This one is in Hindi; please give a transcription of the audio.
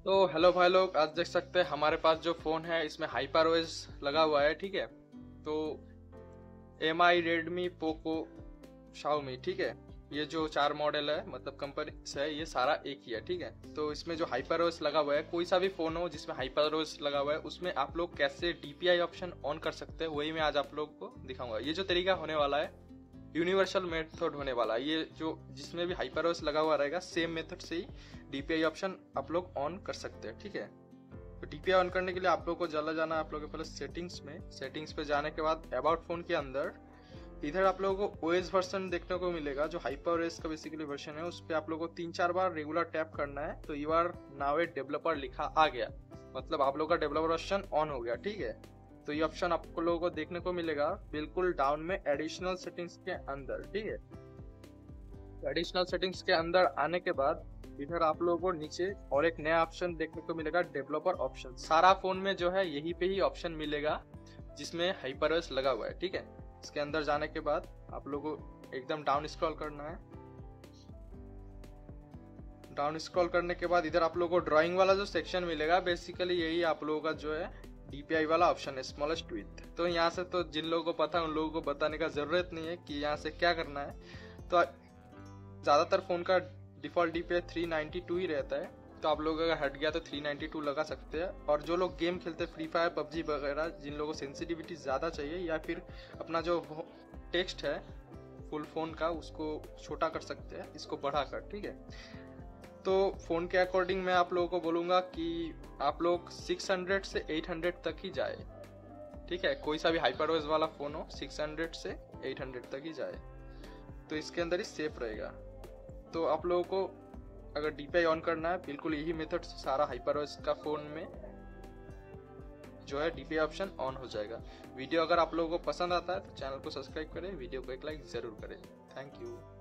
तो हेलो भाई लोग, आज देख सकते हैं हमारे पास जो फ़ोन है इसमें हाइपर ओएस लगा हुआ है। ठीक है, तो MI, रेडमी, पोको, शाओमी, ठीक है, ये जो चार मॉडल है मतलब कंपनी से है, ये सारा एक ही है। ठीक है, तो इसमें जो हाइपर ओएस लगा हुआ है, कोई सा भी फ़ोन हो जिसमें हाइपर ओएस लगा हुआ है उसमें आप लोग कैसे DPI ऑप्शन ऑन कर सकते हैं, वही मैं आज आप लोग को दिखाऊंगा। ये जो तरीका होने वाला है यूनिवर्सल मेथड होने वाला है। ये जो जिसमें भी हाइपर ओएस लगा हुआ रहेगा सेम मेथड से ही DPI ऑप्शन आप लोग ऑन कर सकते हैं। ठीक है, तो DPI ऑन करने के लिए आप लोग को चला जाना है आप लोग के पहले सेटिंग्स में। सेटिंग्स पे जाने के बाद अबाउट फोन के अंदर इधर आप लोगों को OS वर्जन देखने को मिलेगा, जो हाइपर OS का बेसिकली वर्जन है। उस पर आप लोगों को 3-4 बार रेगुलर टैप करना है, तो you are now a developer लिखा आ गया, मतलब आप लोग का डेवलपर वर्जन ऑन हो गया। ठीक है, तो ये ऑप्शन आपको लोगों को देखने को मिलेगा बिल्कुल डाउन में एडिशनल सेटिंग्स के अंदर। ठीक है, एडिशनल सेटिंग्स के अंदर आने के बाद इधर आप लोगों को नीचे और एक नया ऑप्शन देखने को मिलेगा, डेवलपर ऑप्शन। सारा फोन में जो है यही पे ही ऑप्शन मिलेगा जिसमें हाइपरओएस लगा हुआ है। ठीक है, इसके अंदर जाने के बाद आप लोगों को एकदम डाउन स्क्रॉल करना है। डाउन स्क्रॉल करने के बाद इधर आप लोगों को ड्राइंग वाला जो सेक्शन मिलेगा, बेसिकली यही आप लोगों का जो है DPI वाला ऑप्शन है, स्मॉलेस्ट विड्थ। तो यहाँ से तो जिन लोगों को पता है उन लोगों को बताने का जरूरत नहीं है कि यहाँ से क्या करना है। तो ज्यादातर फोन का डिफॉल्ट DPI 392 ही रहता है, तो आप लोग अगर हट गया तो 392 लगा सकते हैं। और जो लोग गेम खेलते हैं फ्री फायर, PUBG वगैरह, जिन लोगों को सेंसिटिविटी ज़्यादा चाहिए या फिर अपना जो टेक्स्ट है फुल फोन का उसको छोटा कर सकते हैं, इसको बढ़ाकर। ठीक है, तो फ़ोन के अकॉर्डिंग मैं आप लोगों को बोलूँगा कि आप लोग 600 से 800 तक ही जाए। ठीक है, कोई सा भी हाइपर OS वाला फ़ोन हो 600 से 800 तक ही जाए, तो इसके अंदर ही सेफ रहेगा। तो आप लोगों को अगर DPI ऑन करना है, बिल्कुल यही मेथड से सारा हाइपर OS का फ़ोन में जो है DPI ऑप्शन ऑन हो जाएगा। वीडियो अगर आप लोगों को पसंद आता है तो चैनल को सब्सक्राइब करें, वीडियो को एक लाइक ज़रूर करें। Thank you.